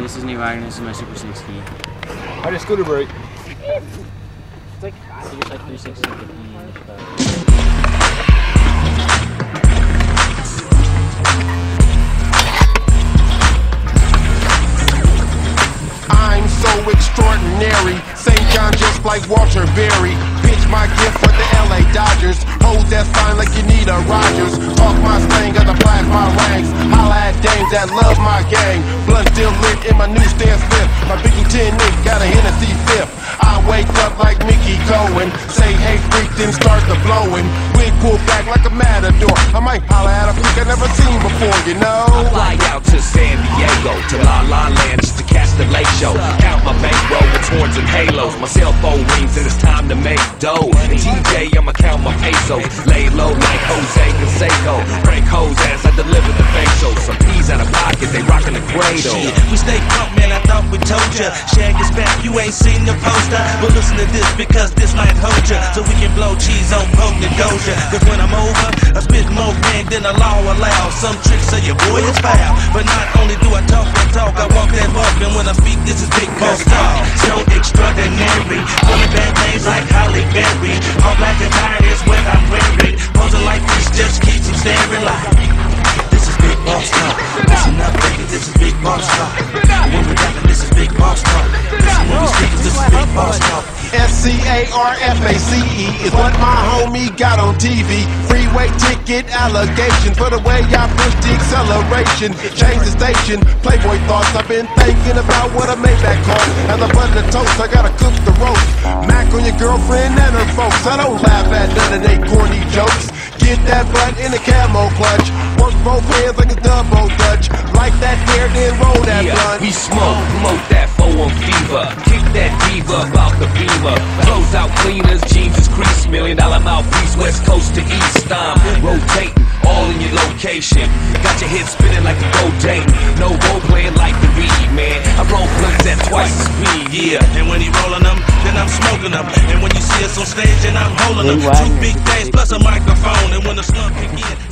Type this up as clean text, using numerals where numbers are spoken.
This is Nate Wagner. This is my Super 60. How does scooter brake? It's like, I think it's like 360. I'm so extraordinary. St. John just like Walter Berry. Pitch my gift for the LA Dodgers. Hold that sign like you need a Rogers. Talk my slang, got to flash my ranks. Holla at dames that love my gang. Blunt still lit in my newsstand slip. My Big Ten Nick got a Hennessy fifth. I wake up like Mickey Cohen. Say hey freak, then start the blowing. Wig pull back like a matador. I might holla at a freak I never seen before, you know. I fly out to San Diego, to La La Land, just to catch the late show. Count my bankroll with horns and halos. My cell phone rings and it's time to make dough. And TJ, I'ma count my pesos. Lay low like Jose Canseco. Prank hoes as I deliver the facials. Some peas out of pocket, they rockin' the cradle. Shit, we stay drunk, man, I thought we told ya. Shag is back, you ain't seen the poster. But listen to this, because this might hold ya. So we can blow cheese on Poke the Doja. Cause when I'm over, I spit more gang than the law allows. Some tricks say your boy is foul. But not only do I talk that talk, I walk that walk. And when I speak, this is big boss talk. So extraordinary. Pulling bad things like Holly Berry. All black and tired is what I'm wearing. Posing like this just keeps them staring like. This is big boss talk. Listen up, baby, this is big boss talk. When we rapping, this is big boss talk. Listen when we speak, this is big boss talk. SCARFACE is what my homie got on TV. Freeway ticket allegations for the way I push the acceleration. Change the station, Playboy thoughts. I've been thinking about what I made that cost. As I butter the toast, I gotta cook the roast. Mac on your girlfriend and her folks. I don't laugh at none of they corny jokes. Get that butt in the camo clutch. Work both hands like a double dutch. Like that hair, then roll that blunt. We smoke, promote that foe on fever. Kick that diva about the beamer. Close out cleaners, jeans is crease. $1 million mouthpiece, west coast to east. I'm rotating, all in your location. Got your head spinning like a gold dating. No role playing like the weed, man. I roll blunts at twice the speed, yeah. And when he rolling them, then I'm smoking them. And when you see us on stage, and I'm holding them. Two big things plus a microphone. And when the slump kick in,